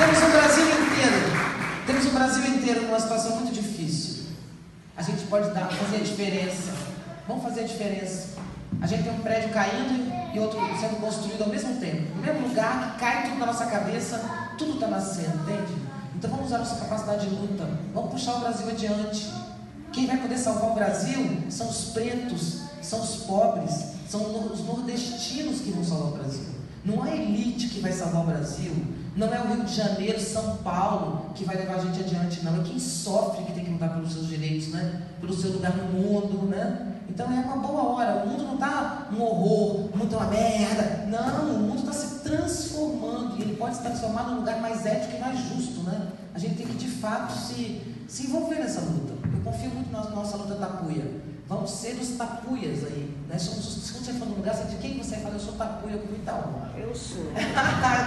Temos o Brasil inteiro numa situação muito difícil. A gente pode fazer a diferença. Vamos fazer a diferença. A gente tem um prédio caindo e outro sendo construído ao mesmo tempo. No mesmo lugar, que cai tudo na nossa cabeça, tudo está nascendo, entende? Então vamos usar nossa capacidade de luta. Vamos puxar o Brasil adiante. Quem vai poder salvar o Brasil são os pretos, são os pobres, são os nordestinos que vão salvar o Brasil. Não é a elite que vai salvar o Brasil. Não é o Rio de Janeiro, São Paulo que vai levar a gente adiante, não. É quem sofre que tem que lutar pelos seus direitos, né? Pelo seu lugar no mundo, né? Então é uma boa hora. O mundo não está um horror, o mundo está uma merda. Não, o mundo está se transformando. E ele pode se transformar num lugar mais ético e mais justo, né? A gente tem que de fato se envolver nessa luta. Eu confio muito na nossa luta tapuia. Vamos ser os tapuias aí, né? Quando você for num lugar, você diz, quem você fala? Eu sou tapuia com muita honra. Eu sou.